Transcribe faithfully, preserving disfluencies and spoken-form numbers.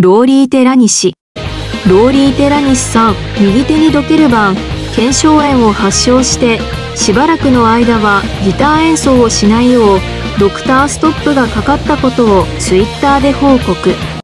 ローリー・テラニシ。ローリー・テラニシさん、右手にドケルバン、腱鞘炎を発症して、しばらくの間はギター演奏をしないよう、ドクターストップがかかったことをツイッターで報告。